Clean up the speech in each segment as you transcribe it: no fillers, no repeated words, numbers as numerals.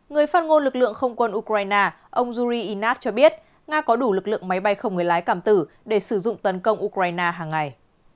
Người phát ngôn lực lượng không quân Ukraine, ông Yuri Ihnat cho biết, Nga có đủ lực lượng máy bay không người lái cảm tử để sử dụng tấn công Ukraine hàng ngày.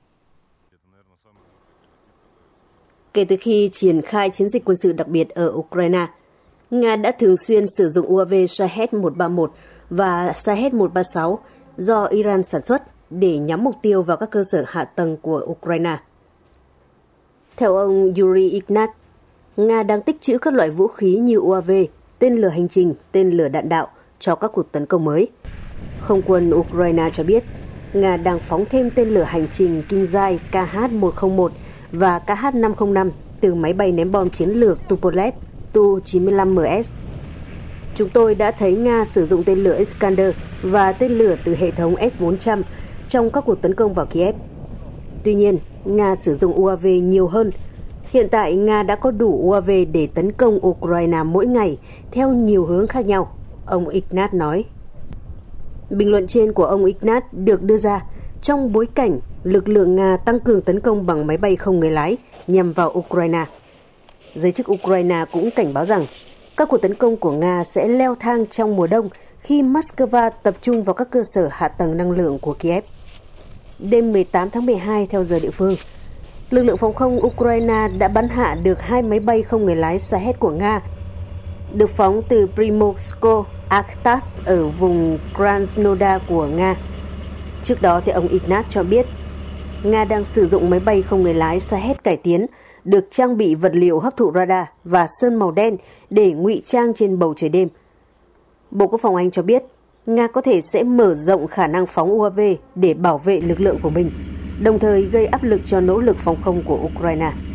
Kể từ khi triển khai chiến dịch quân sự đặc biệt ở Ukraine, Nga đã thường xuyên sử dụng UAV Shahed-131 và Shahed-136 do Iran sản xuất để nhắm mục tiêu vào các cơ sở hạ tầng của Ukraine. Theo ông Yuri Ihnat, Nga đang tích trữ các loại vũ khí như UAV, tên lửa hành trình, tên lửa đạn đạo cho các cuộc tấn công mới. Không quân Ukraine cho biết, Nga đang phóng thêm tên lửa hành trình Kinzhal KH-101 và KH-505 từ máy bay ném bom chiến lược Tupolev Tu-95MS. Chúng tôi đã thấy Nga sử dụng tên lửa Iskander và tên lửa từ hệ thống S-400 trong các cuộc tấn công vào Kiev. Tuy nhiên, Nga sử dụng UAV nhiều hơn. Hiện tại, Nga đã có đủ UAV để tấn công Ukraine mỗi ngày theo nhiều hướng khác nhau, ông Ihnat nói. Bình luận trên của ông Ihnat được đưa ra trong bối cảnh lực lượng Nga tăng cường tấn công bằng máy bay không người lái nhằm vào Ukraine. Giới chức Ukraine cũng cảnh báo rằng các cuộc tấn công của Nga sẽ leo thang trong mùa đông khi Moscow tập trung vào các cơ sở hạ tầng năng lượng của Kiev. Đêm 18 tháng 12 theo giờ địa phương, lực lượng phòng không Ukraine đã bắn hạ được 2 máy bay không người lái Shahed của Nga, được phóng từ Primorsko-Akhtarsk ở vùng Krasnodar của Nga. Trước đó, thì ông Ihnat cho biết, Nga đang sử dụng máy bay không người lái Shahed cải tiến, được trang bị vật liệu hấp thụ radar và sơn màu đen để ngụy trang trên bầu trời đêm. Bộ Quốc phòng Anh cho biết, Nga có thể sẽ mở rộng khả năng phóng UAV để bảo vệ lực lượng của mình, đồng thời gây áp lực cho nỗ lực phòng không của Ukraine.